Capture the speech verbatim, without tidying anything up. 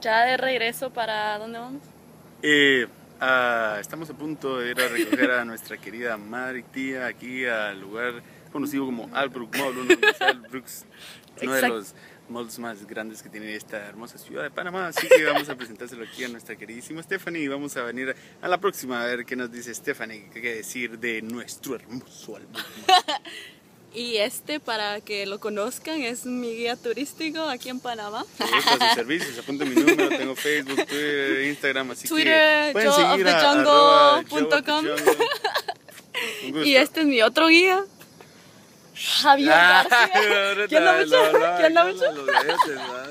Ya de regreso, ¿para dónde vamos? Eh, ah, estamos a punto de ir a recoger a nuestra querida madre y tía aquí al lugar conocido como Albrook Mall, uno de los Albbrooks, uno de los malls más grandes que tiene esta hermosa ciudad de Panamá. Así que vamos a presentárselo aquí a nuestra queridísima Stephanie y vamos a venir a la próxima a ver qué nos dice Stephanie, qué decir de nuestro hermoso Albrook Mall. Y este, para que lo conozcan, es mi guía turístico aquí en Panamá. Me gustan sus servicios, apunten mi número, tengo Facebook, Twitter, Instagram, así Twitter, que pueden seguir a joe of the jungle punto com. Y este es mi otro guía, Javier García. ¿Quién lo ha dicho? ¿Quién lo ha dicho?